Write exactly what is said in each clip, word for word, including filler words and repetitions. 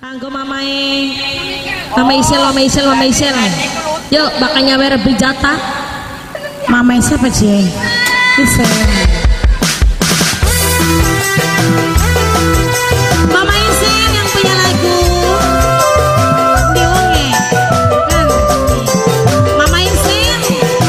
Kanggo mamae, mama Isel, mama Isel, mama Isel. Yuk, bakanya were bijata. Mama siapa sih? Isel. Mama Isel yang punya lagu. Diwonge. Kan. Mama Isel.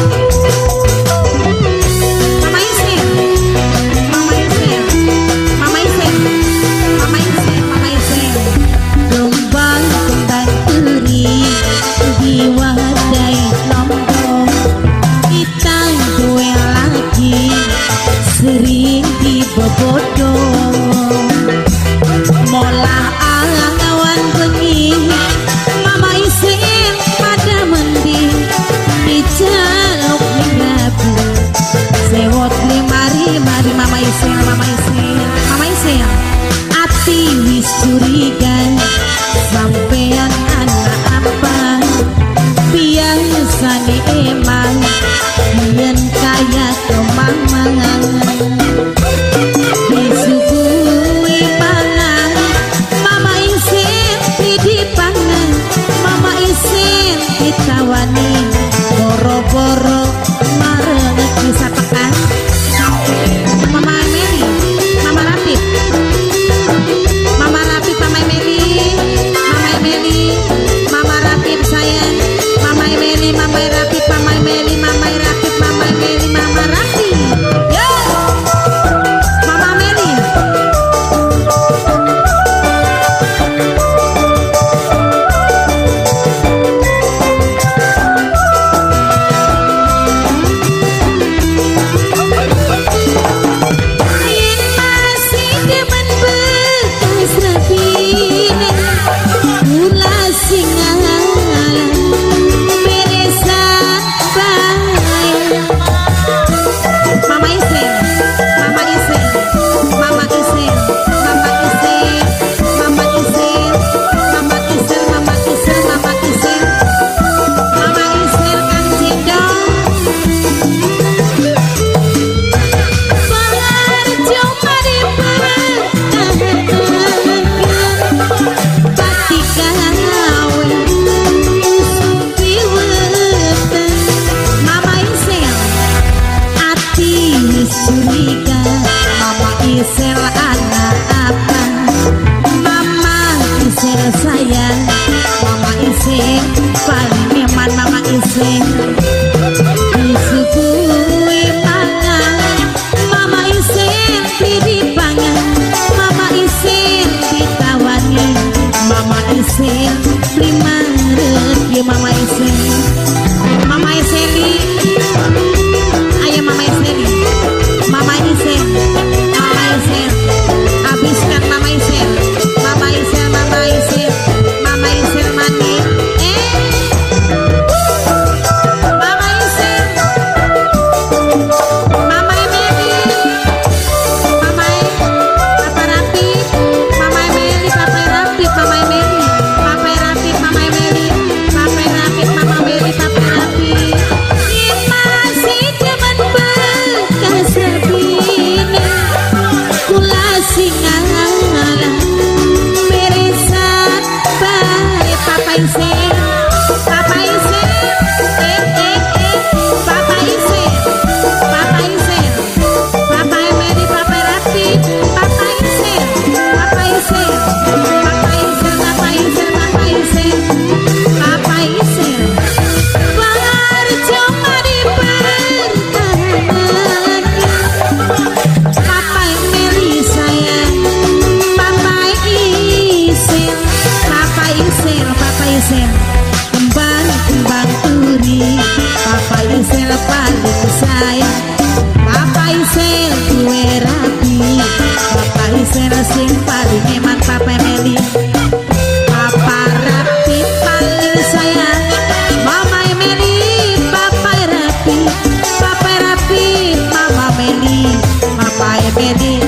Mama Isel. Mama Isel. Mama Isel. Mama Isel, Mama Isel. Gombang kembang turi di wadai lombok. Kita gue lagi sering dibobodong. Molah awan bengi Mama Isel pada mending dijaluk minggabu sewot limari mari Mama Isel, Mama Isel, Mama Isel. Ati wis curiga sampean anak apa biasane emang yen kaya kemangan disuguhi pangan Mama Isel didipangan Mama Isel ditawani boro-boro mareng kisah pekan Mama Meli, Mama Rapip Mama Rapip, Mama Meli Mama Meli, Mama Rapip sayang Mama Meli, Mama Rapip, Mama Meli, Mama Rapip, Mama Meli, Mama Rapip. Yo, Mama Meli. Yen masih demen bekas rapine, kula singan beresan bae. Mama Isel, Mama Isel, Mama Isel, Mama Isel, Mama Isel, Mama Isel, Mama Isel, Mama Isel, Mama Isel Kang Cendol. Pangarjo mari pati gawe supi weten Mama Isel. Ati wis curiga Mama Isel anak apa Mama Isel sayang Mama Isel paling nyaman Mama Isel disuguhi pangan Mama Isel didipangan Mama Isel ditawani Mama Isel terima rezeki Mama Isel. Mama Iseli ayo Mama Iseli, Mama Isel, Mama Isel, habiskan Mama Isel, Mama Isel, Mama Isel, Mama Isel mati. Eh, Mama Isel, Mama Emeli, Mama E, Papa Rapip, Mama Emeli, Papa Rapip, Mama Emeli, Papa Rapip, Mama Emeli, Papa Rapip, Mama Emeli, Papa Rapip. Yen masih demen bekas rapine, kula singan beresan bae Papa Isel, Papa Isel, eh eh eh, Papa Isel, Papa Isel, Papa Emeli, Papa Rapip, Papa Isel, Papa Isel, Papa Isel, Papa Isel, Papa Isel, Papa Isel. Pangarjo mari pertahanan Papa Emeli sayang Papa Isel, Papa Isel, Papa Isel kembang kembang turi Papa Isel paling sayang Papa Isel duwe rapi Papa Isel sing paling eman Papa Emeli Papa Rapi paling sayang Mama Emeli, Papa Rapi, Papa Rapi, Mama Meli, Papa Emeli.